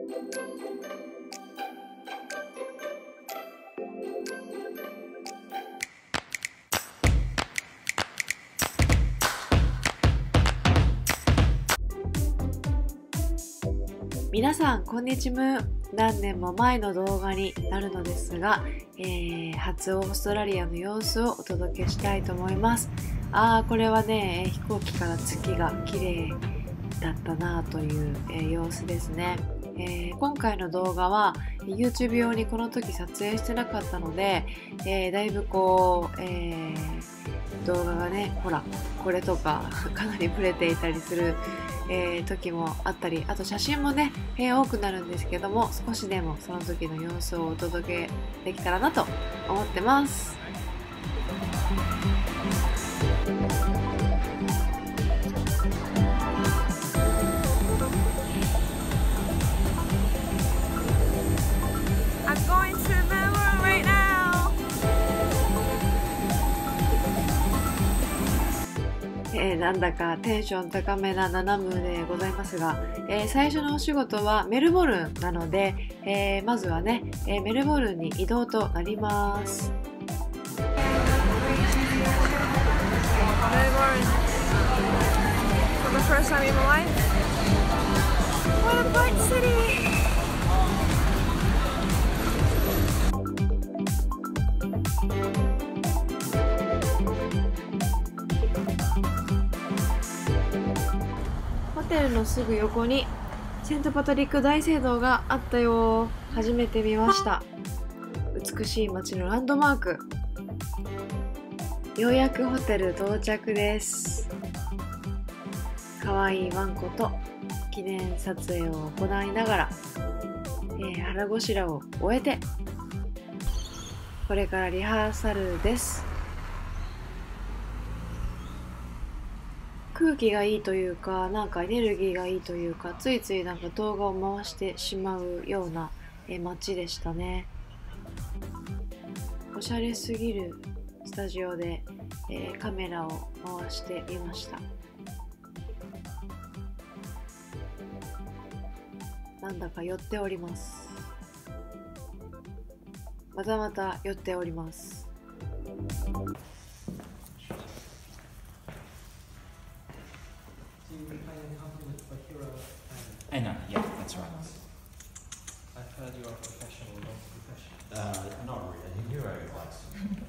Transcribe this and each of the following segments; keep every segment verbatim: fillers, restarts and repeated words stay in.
皆さんこんにちは。何年も前の動画になるのですが、えー、初オーストラリアの様子をお届けしたいと思います。あーこれはね、飛行機から月が綺麗だったなという、えー、様子ですね。えー、今回の動画は YouTube 用にこの時撮影してなかったので、えー、だいぶこう、えー、動画がね、ほらこれとかかなりブレていたりするえー、時もあったり、あと写真もね、えー、多くなるんですけども、少しでもその時の様子をお届けできたらなと思ってます。えー、なんだかテンション高めなナナムでございますが、えー、最初のお仕事はメルボルンなので、えー、まずはね、えー、メルボルンに移動となります。メルボルン for the first time in my life. What a bright city! ホテルのすぐ横にセントパトリック大聖堂があったよ。初めて見ました。美しい街のランドマーク。ようやくホテル到着です。かわいいワンコと記念撮影を行いながら、えー、腹ごしらを終えてこれからリハーサルです。空気がいいというか、なんかエネルギーがいいというか、ついついなんか動画を回してしまうような街でしたね。おしゃれすぎるスタジオで、えー、カメラを回してみました。なんだか寄っております。またまた寄っております。 I know, yeah, that's right. I've heard you are professional, not professional. Uh, not really, Hero likes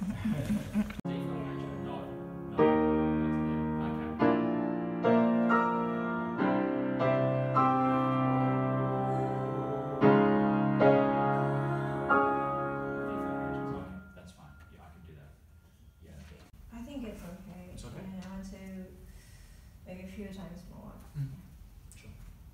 That's fine, yeah, I can do that. Yeah. I think it's okay. It's okay? And I want to maybe a few times more. Mm. Sure.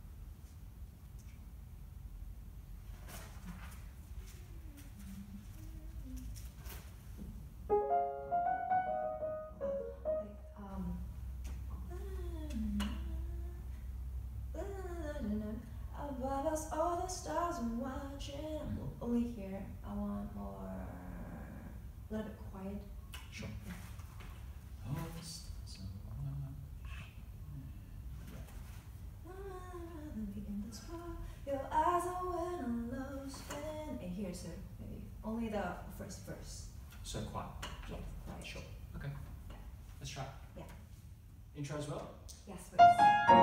Above us, all the stars are watching. Only here, I want more, a little bit quiet. Sure. Oh, this is so Your eyes are when I love spin. And here's the maybe only the first verse. So quiet. Yes, quiet. Sure. Okay. Let's try. Yeah. Intro as well? Yes, please.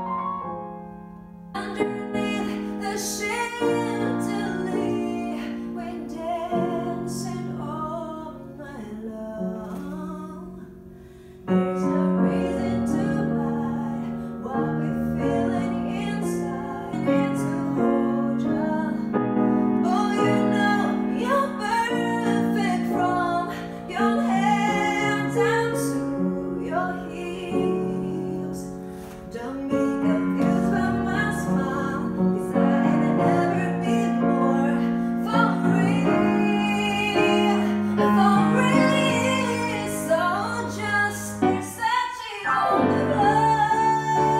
Underneath the chandelier, we're dancing all night long. There's no reason to hide what we're feeling inside. And to hold you. Oh, you know you're perfect from your head down to your heels. Don't be confused by my smile, 'cause I ain't ever been more for real, for real. So just searching on the floor.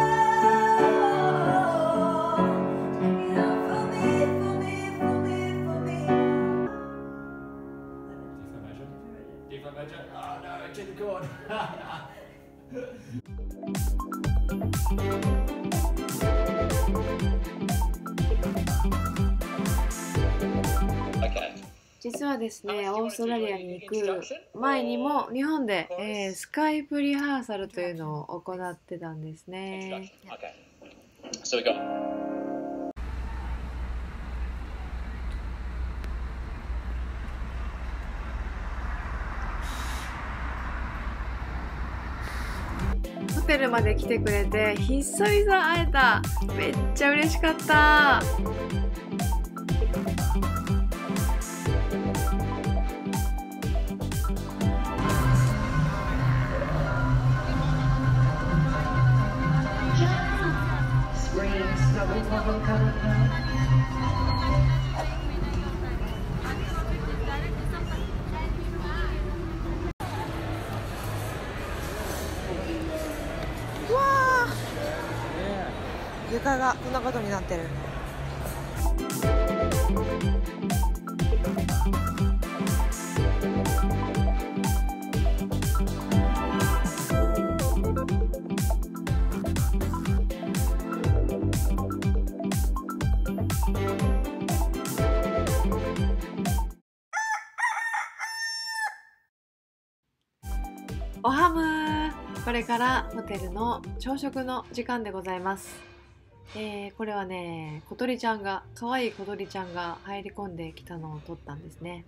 Take it out for me, for me, for me, for me. D flat major? D flat major? Oh no, G the chord. 実はですね、オーストラリアに行く前にも日本で、えー、スカイプリハーサルというのを行ってたんですね。 So we go. ホテルまで来てくれて久々会えた。めっちゃ嬉しかった。床がこんなことになってる。おはむー、これからホテルの朝食の時間でございます。えー、これはね、小鳥ちゃんが、可愛い小鳥ちゃんが入り込んできたのを撮ったんですね。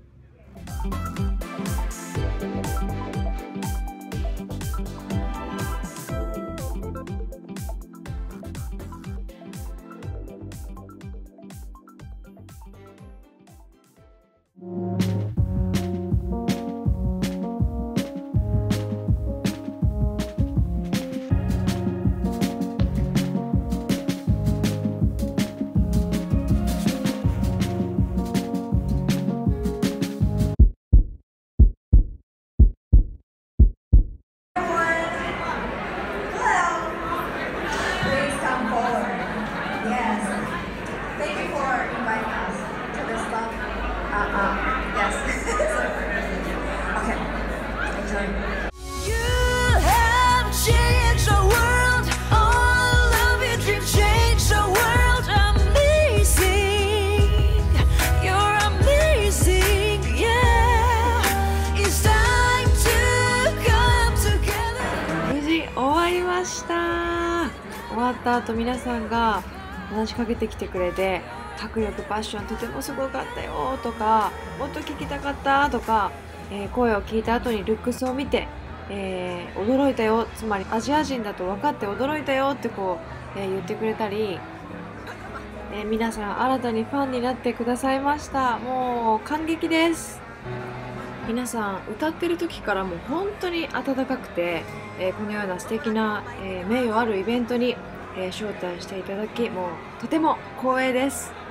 終わった後、皆さんが話しかけてきてくれて、迫力パッションとてもすごかったよとか、もっと聞きたかったとか、えー、声を聞いた後にルックスを見て、えー、驚いたよ、つまりアジア人だと分かって驚いたよってこう、えー、言ってくれたり、えー、皆さん新たにファンになってくださいました。もう感激です。皆さん歌ってる時からもう本当に温かくて、えー、このような素敵な、えー、名誉あるイベントに、えー、招待していただき、もうとても光栄です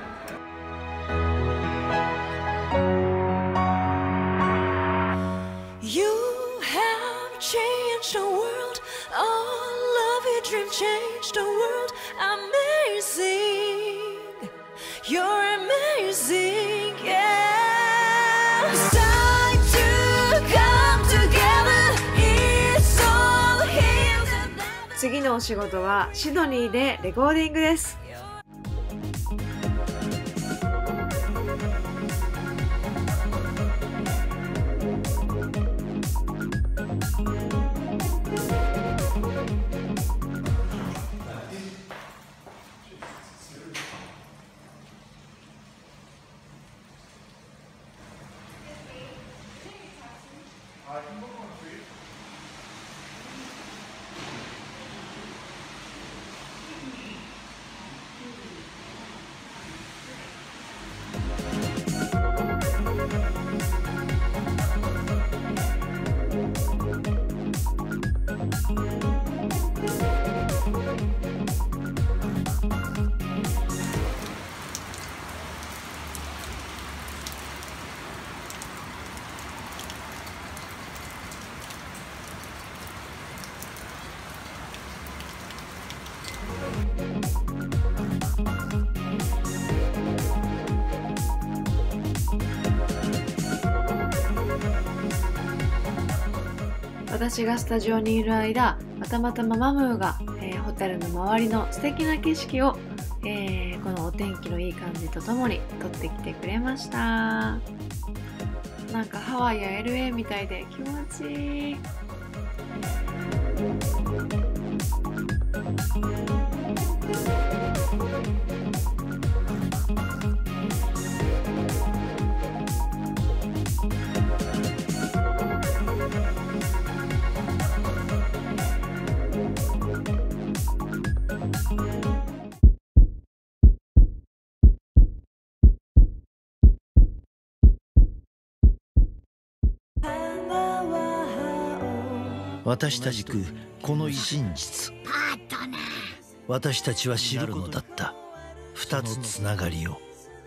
。You have changed the world. All of your dreams changed the world. Amazing. You're amazing. Yeah. 次のお仕事はシドニーでレコーディングです。私がスタジオにいる間、またまたまマムーが、えー、ホテルの周りの素敵な景色を、えー、 このお天気のいい感じとともに撮ってきてくれました。なんかハワイや エルエー みたいで気持ちいい。 私たちくこの真実、私たちは知るのだった二つのつながりを。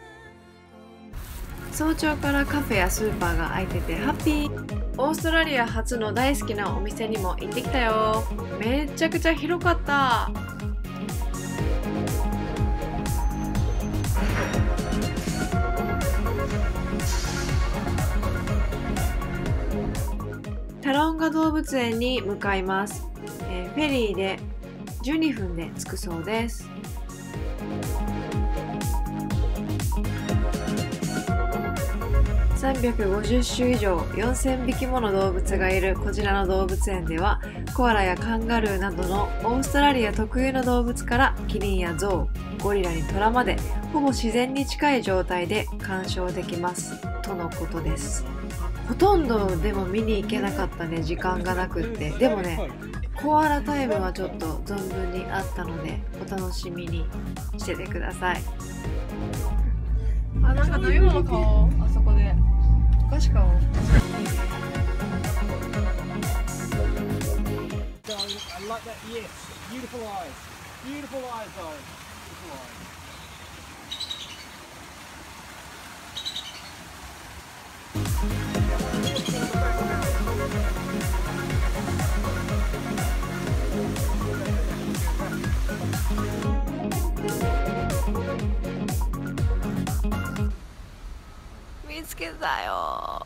早朝からカフェやスーパーが開いててハッピー。オーストラリア初の大好きなお店にも行ってきたよ。めちゃくちゃ広かった。タロンガ動物園に向かいます。えー、フェリーでじゅうにふんで着くそうです。さんびゃくごじゅっしゅ以上よんせんびきもの動物がいるこちらの動物園では、コアラやカンガルーなどのオーストラリア特有の動物からキリンやゾウ、ゴリラにトラまでほぼ自然に近い状態で鑑賞できますとのことです。ほとんどでも見に行けなかったね、時間がなくって。でもね、コアラタイムはちょっと存分にあったのでお楽しみにしててください。あ、なんか飲み物買おう。あそこでお菓子買おう。見つけたよ。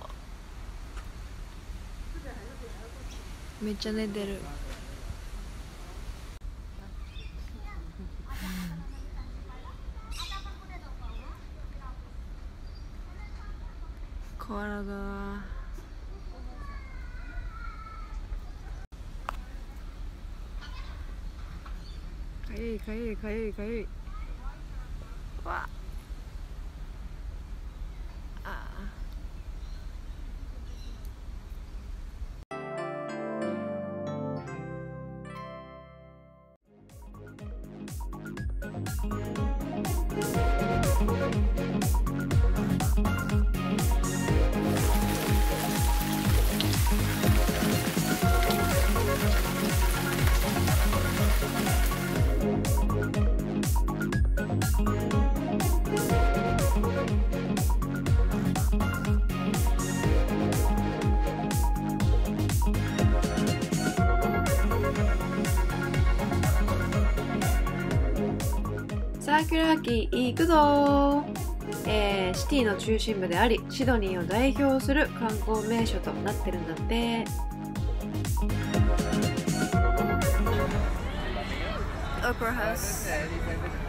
めっちゃ寝てる。コアラだ。かゆいかゆいかゆいかゆい。わあ。サーキュラーキー行くぞー、えー、シティの中心部でありシドニーを代表する観光名所となってるんだって。オペラハウス。